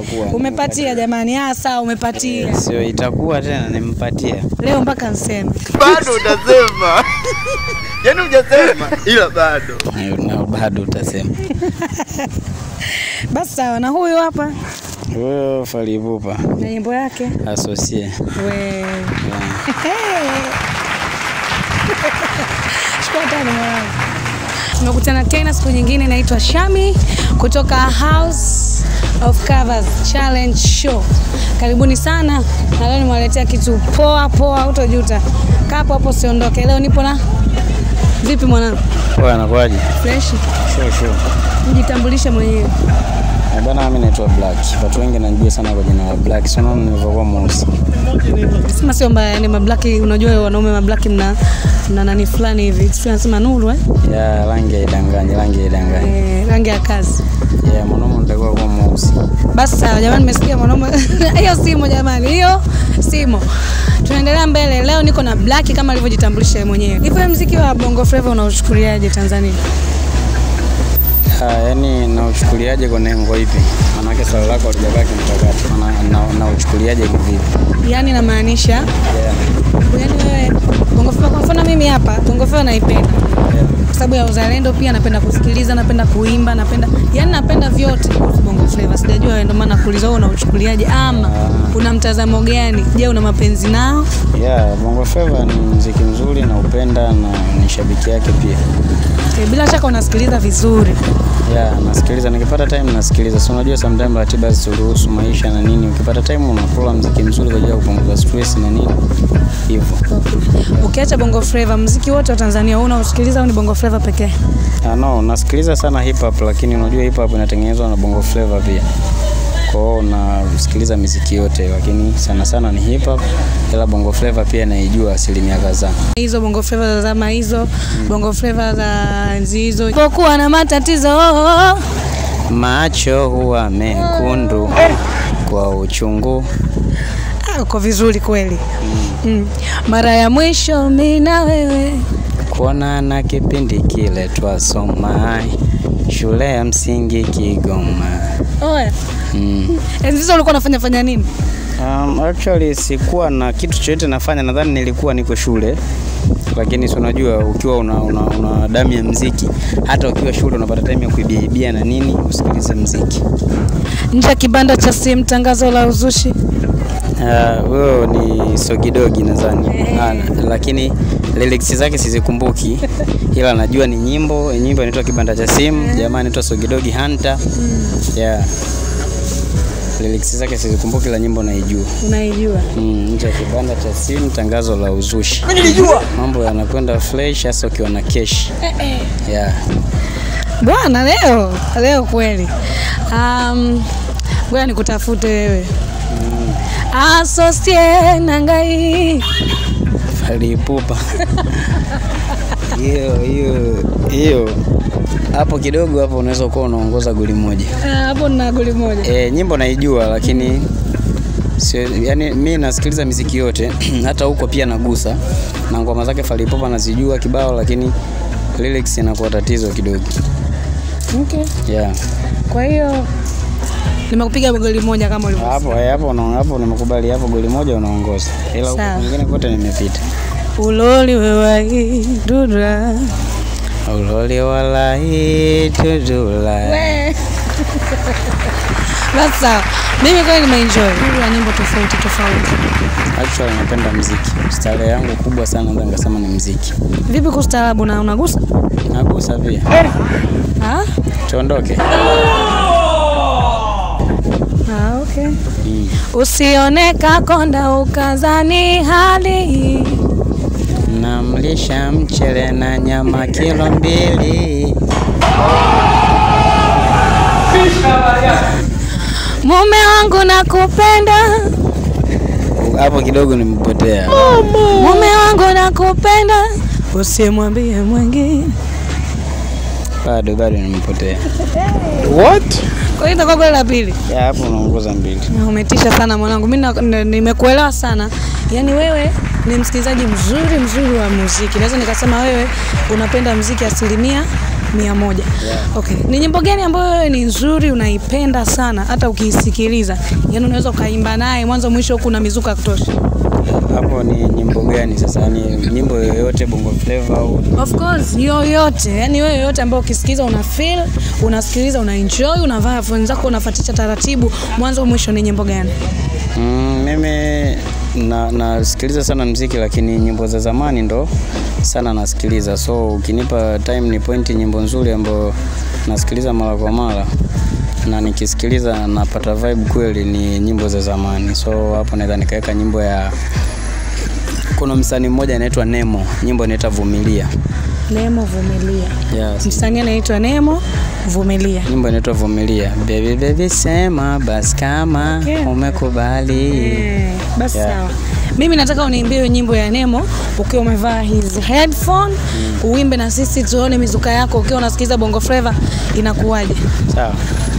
itakuwa. Umepatia jamani. Sawa umepatia. Sio itakuwa tena nimpatia. Leo mpaka nseme. Bado utasema. Yaani hujasema ila bado. Na bado utasema. Basi sawa, na huyu hapa? Wewe Fally Ipupa. Na nyimbo yake? Associate. We. Shukrani mwanangu. Tumekutana tena siku nyingine, naitwa Shami kutoka House of Covers Challenge Show. Karibuni sana. Na leo nimewaletea kitu poa, utajuta. Kaa hapo usiondoke. Leo nipo na vipi mwanangu? Wewe anakuaje? Fresh. Sure. Mjitambulishe mwenyewe. Bana mimi naitwa Black. Watu wengi wananijua sana kwa jina la Black. Sio naona nilivyokuwa mweusi. Sema sio mbaya, ni Black, unajua wanaume wa Black mna nani fulani hivi. Tunasema nuru Ya rangi ya idanganya, rangi ya kazi. Mwanaume nitakuwa kwa mweusi. Basi sawa jamani, nimesikia mwanaume. Hiyo simo jamani, hiyo simo. Tunaendelea mbele. Leo niko na Black kama alivyojitambulisha yeye mwenyewe. Hivi muziki wa Bongo Flava unauchukuliaje Tanzania? Yaani nauchukuliaje kwa nengo ipi? Maana swali lako halijabaki mtakati. Na uchukuliaje kivipi? Yaani namaanisha yaani wewe Bongo Flava, kwa mfano mimi hapa Bongo Flava naipenda. Kwa sababu ya uzalendo pia, napenda kusikiliza, napenda kuimba, napenda vyote Bongo Flava. Sijajua ndio maana kuuliza wewe unauchukuliaje ama una mtazamo gani? Je, una mapenzi nao? Bongo Flava ni muziki mzuri na upenda na ni shabiki yake pia. Bila shaka unasikiliza vizuri. Nasikiliza, nikipata time nasikiliza. So unajua sometimes ratiba zisiruhusu maisha na nini. Ukipata time unakula muziki mzuri kwa ajili ya kupunguza stress na nini. Hivyo. Ukiacha Bongo Flava, muziki wote wa Tanzania unaosikiliza au ni Bongo Flava pekee? No, nasikiliza sana hip hop, lakini unajua hip hop inatengenezwa na Bongo Flava pia. Kwa hiyo nasikiliza muziki yote, lakini sana ni hip hop, ila Bongo Flava pia naijua asilimia kadhaa. Hizo Bongo Flava za zama hizo, Bongo Flava za enzi hizo. Kwa na matatizo, macho huwa mekundu kwa uchungu. Uko vizuri kweli. Mara ya mwisho mimi na wewe kuona na kipindi kile twasoma shule ya msingi Kigoma. Enzi ulikuwa unafanya nini? Actually sikuwa na kitu chochote nafanya, nadhani nilikuwa niko shule. Lakini unajua ukiwa una damu ya muziki, hata ukiwa shule unapata time ya kuibia na nini, usikilize muziki. Nje kibanda cha simu, tangazo la uzushi. Wewe ni Sogidogi nadhani. Lakini lyrics zake sizikumbuki, ila najua ni nyimbo inaitwa Kibanda cha Simu, jamaa anaitwa Sogidogi Hunter. Lyrics zake sizikumbuki, la nyimbo naijua. Unaijua? Nje Kibanda cha Simu, tangazo la uzushi. Mimi nilijua. Mambo yanakwenda fresh hasa ukiwa na cash. Bwana leo kweli. Ngoja nikutafute wewe. Associate nangai Fally Ipupa. Hiyo hapo kidogo hapo unaweza kuwa unaongoza goli moja. Hapo na goli moja. Nyimbo naijua, lakini yani mimi nasikiliza muziki yote. Hata huko pia nagusa na ngoma zake Fally Ipupa nazijua kibao, lakini lyrics inakuwa tatizo kidogo. Kwa hiyo nimekupiga goli moja kama ulivyo. Hapo nimekubali, hapo goli moja unaongoza. Ila huko nyingine kote nimepita. Uloli wewe dudula. Uloli wala dudula. Basta, mimi kweli nimeenjoy. Kuna nyimbo tofauti. Actually napenda muziki. Style yangu kubwa sana ndio ngasema ni muziki. Vipi kustaarabu na unagusa? Nagusa pia. Tuondoke. Okay. Usione kakonda ukazani hali. Namlisha mchele na nyama kilo 2. Mume wangu nakupenda. Hapo kidogo nimepotea. Mume wangu nakupenda, usimwambie mwingine. Bado nimepotea. What? Kwa hiyo kwa goli la pili. Hapo unaongoza 2. Umetisha sana mwanangu. Mimi nimekuelewa sana. Yaani wewe ni msikilizaji mzuri wa muziki. Naweza nikasema wewe unapenda muziki 100%. 100. Okay. Ni nyimbo gani ambayo ni nzuri unaipenda sana hata ukisikiliza? Yaani unaweza kaimba naye mwanzo mwisho kuna mizuka ya kutosha. Hapo ni nyimbo gani sasa? Yaani nyimbo yoyote Bongo Flava au? Of course, yoyote. Yaani wewe yoyote ambao ukisikiza una feel, unasikiliza una enjoy, unavaa phone zako unafuatisha taratibu mwanzo mwisho, ni nyimbo gani? Mimi nasikiliza sana muziki, lakini nyimbo za zamani ndo sana nasikiliza. So ukinipa time ni point nyimbo nzuri ambayo nasikiliza mara kwa mara na nikisikiliza napata vibe kweli, ni nyimbo za zamani. So hapo naweza nikaweka nyimbo ya, kuna msanii mmoja anaitwa Nemo, nyimbo inaitwa Vumilia. Nemo Vumilia. Yes. Msanii anaitwa Nemo Vumilia. Nyimbo inaitwa Vumilia. Baby baby sema basi kama umekubali. Basi sawa. Mimi nataka uniimbie nyimbo ya Nemo ukiwa umevaa hizi headphone, uimbe na sisi tuone mizuka yako ukiwa unasikiza Bongo Flava inakuwaje. Sawa.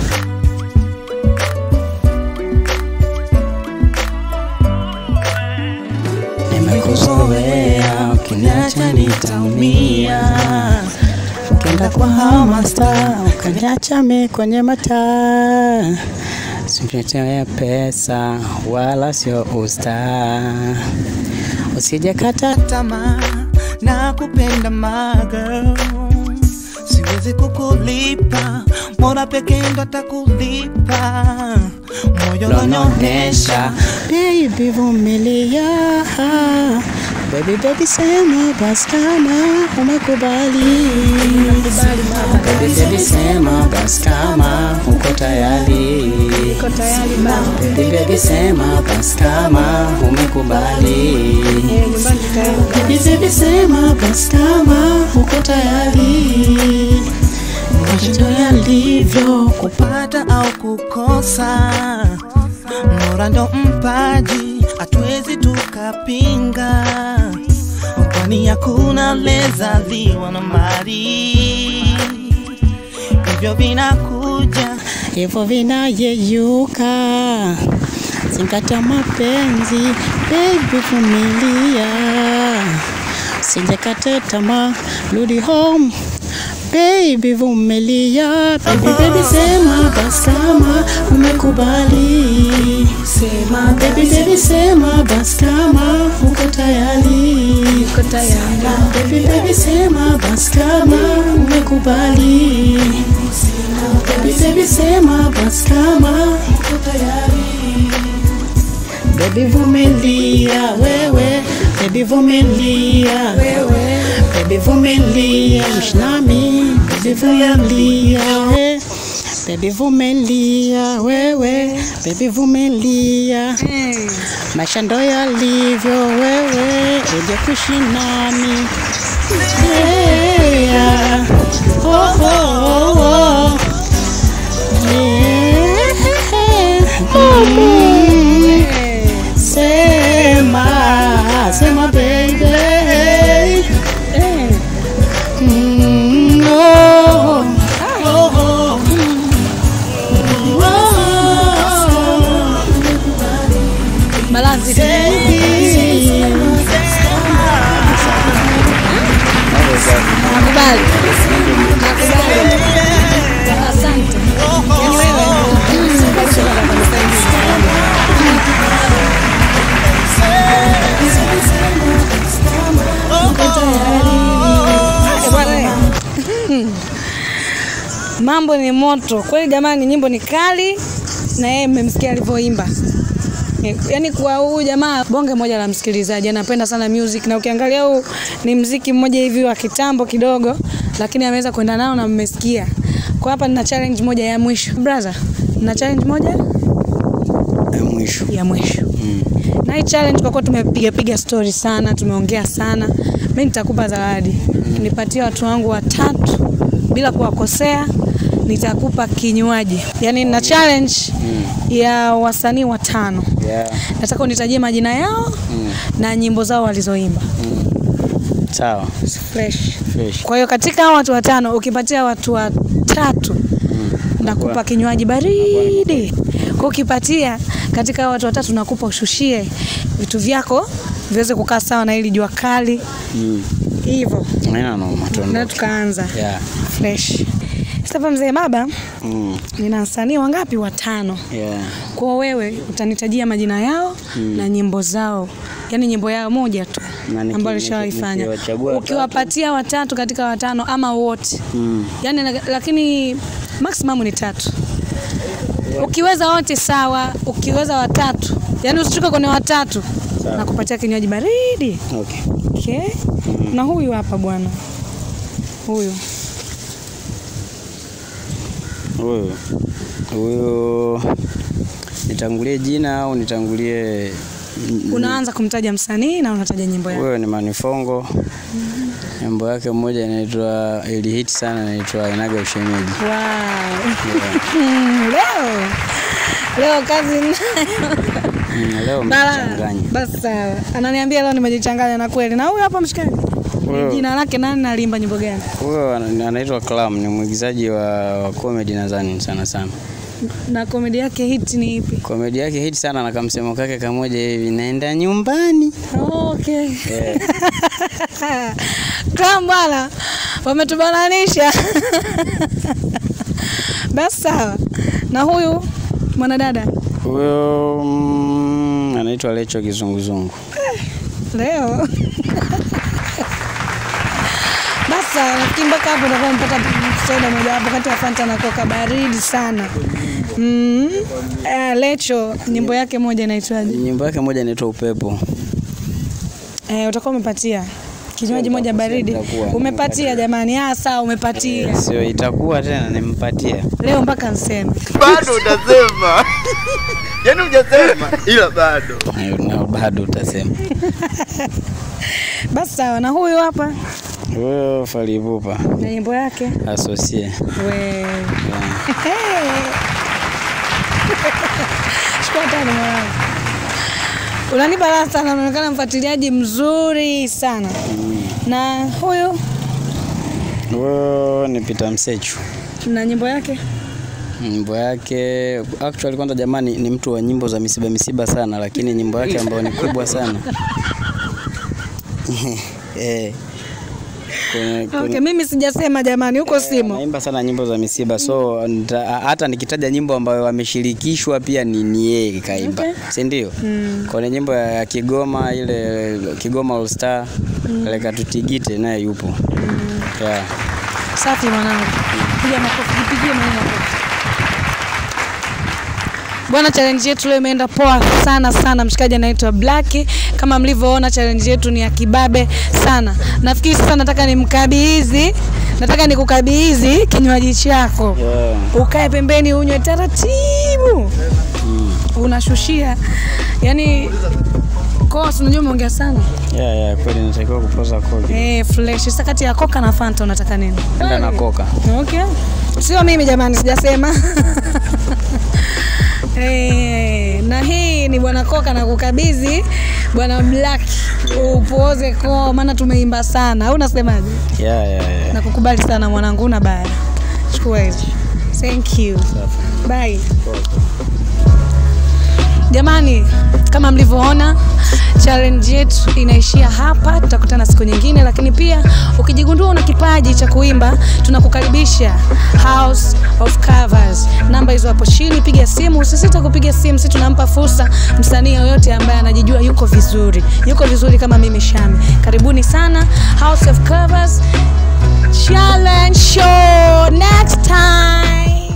Nimekuzoea, ukiniacha nitaumia. Ukienda kwa hamasta, ukaniacha mimi kwenye mataa. Sikuletea pesa wala sio usta. Usije kata tamaa na kupenda girl. Siwezi kukulipa, Mola pekee ndo atakulipa. Moyo unaonyesha, baby vumilia. Baby baby sema basi kama umekubali. Baby baby sema basi kama uko tayari. Baby baby sema basi kama umekubali. Baby baby sema basi kama uko tayari. Macho yalivyo kupata au kukosa, Mola ndo mpaji, hatuwezi tukapinga. Kwani hakuna lezaliwa na mali, hivyo vinakuja, hivyo vinayeyuka. Zingatia mapenzi, baby vumilia. Usikate tamaa, rudi home. Baby vumilia. Baby baby sema basi kama umekubali. Sema baby baby sema basi kama uko tayari. Baby baby sema basi kama umekubali. Baby baby sema basi kama uko tayari. Baby vumilia wewe, baby vumilia wewe, baby vumilia mshnami, baby vumilia wewe, baby vumilia wewe, baby vumilia. Maisha ndo yalivyo wewe, uje kuishi nami. Yeah. Oh, oh, oh. Yeah. Sema baby. Oh. Oh. Balanzi. Nakubali. Asante. Mambo ni moto kweli jamani, nyimbo ni kali na yeye mmemsikia alivyoimba. Yaani kwa huyu jamaa bonge moja la msikilizaji, anapenda sana music, na ukiangalia huu ni muziki mmoja hivi wa kitambo kidogo, lakini ameweza kwenda nao na mmesikia. Kwa hapa nina challenge moja ya mwisho. Brother, nina challenge moja ya mwisho. Na hii challenge kwa kuwa tumepiga story sana, tumeongea sana, mimi nitakupa zawadi. Nipatie watu wangu 3 bila kuwakosea, nitakupa kinywaji. Yaani na challenge ya wasanii 5. Nataka unitajie majina yao na nyimbo zao walizoimba. Sawa. Fresh. Kwa hiyo katika hao watu 5 ukipatia watu 3 nakupa kinywaji baridi. Kwa ukipatia katika hao watu 3 nakupa ushushie vitu vyako viweze kukaa sawa na ili jua kali. Hivyo. Haina noma, na tukaanza. fresh. Sasa mzee baba, nina wasanii wangapi? 5. Yeah. Kwa wewe utanitajia majina yao na nyimbo zao. Yaani nyimbo yao moja tu ambayo alishawaifanya. Ukiwapatia 3 katika 5 ama wote. Yaani lakini maximum ni 3. Ukiweza wote sawa, ukiweza 3. Yaani usichuke kwenye 3. Na kupatia kinywaji baridi. Okay. Na huyu hapa bwana. Huyu nitangulie jina au nitangulie? Unaanza kumtaja msanii na unataja nyimbo yake. Huyo ni Manifongo. Nyimbo yake moja inaitwa ilihit sana, inaitwa Inaga Ushemeji. Wow. Leo kazi leo mchanganya. Basi sawa. Ananiambia leo nimejichanganya na kweli. Na huyu hapa mshikaji. Jina lake nani na alimba nyimbo gani? Huyo anaitwa Clam, ni mwigizaji wa comedy nadhani sana. Na comedy yake hit ni ipi? Comedy yake hit sana na kamsemo kake kamoja hivi, naenda nyumbani. Okay. Clam bwana. Wametubananisha. Basi sawa. Na huyu mwanadada? Huyo anaitwa Lecho Kizunguzungu. Leo. Basa, nafikiri mpaka hapo ndio mpata soda moja hapo kati ya Fanta na Coca baridi sana. Lecho, nyimbo yake moja inaitwaje? Nyimbo yake moja inaitwa Upepo. Utakuwa umepatia kinywaji moja baridi. Umepatia jamani. Sawa umepatia. Sio itakuwa tena nimpatia. Leo mpaka nseme. Bado utasema. Yaani hujasema ila bado. Bado utasema. Basi sawa, na huyu hapa? Huyo Falipupa. Na nyimbo yake? Associate. Shukrani mwanangu. Unanipa raha sana, unaonekana mfuatiliaji mzuri sana. Na huyu ni Peter Msechu. Na nyimbo yake? Nyimbo yake actually kwanza jamani ni mtu wa nyimbo za misiba sana, lakini nyimbo yake ambayo ni kubwa sana. Okay, mimi sijasema jamani, huko simo. Naimba sana nyimbo za misiba, so hata nikitaja nyimbo ambayo wameshirikishwa pia ni yeye kaimba. Si ndio? Kwa nyimbo ya Kigoma, ile Kigoma All Star, ile Katutigite naye yupo. Yeah. Safi mwanangu. Piga makofi, pigie maneno. Bwana, challenge yetu leo imeenda poa sana. Mshikaji anaitwa Black. Kama mlivyoona challenge yetu ni ya kibabe sana. Nafikiri sasa nataka nikukabidhi kinywaji chako. Ukae pembeni unywe taratibu. Unashushia. Yaani kosa unajua umeongea sana. Kweli natakiwa kupoza koka. Fresh. Sasa kati ya Coca na Fanta unataka nini? Enda na Coca. Okay. Sio mimi jamani, sijasema. Na hii ni bwana Coca na kukabidhi bwana Black. Upoze kwa maana tumeimba sana. Au unasemaje? Na kukubali sana mwanangu, una baya. Chukua hizi. Thank you. Bye. Jamani, kama mlivyoona challenge yetu inaishia hapa. Tutakutana siku nyingine, lakini pia ukijigundua una kipaji cha kuimba, tunakukaribisha House of Covers. Namba hizo hapo chini, piga simu, usisite kupiga simu. Sisi tunampa fursa msanii yoyote ambaye anajijua yuko vizuri kama mimi Shami. Karibuni sana House of Covers Challenge Show next time.